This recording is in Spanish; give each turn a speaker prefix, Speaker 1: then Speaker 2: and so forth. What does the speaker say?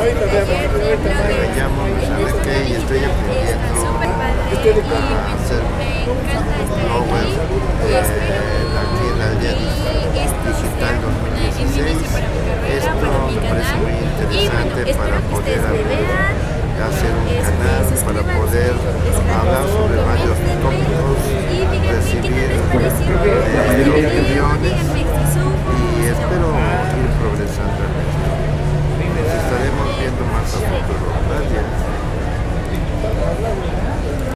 Speaker 1: Me llamo Luis Enrique y estoy aprendiendo a hacer blower aquí en la Diaris Digital 2016. Esto me parece muy interesante para poder hacer un canal, para poder hablar sobre varios tópicos, recibir opiniones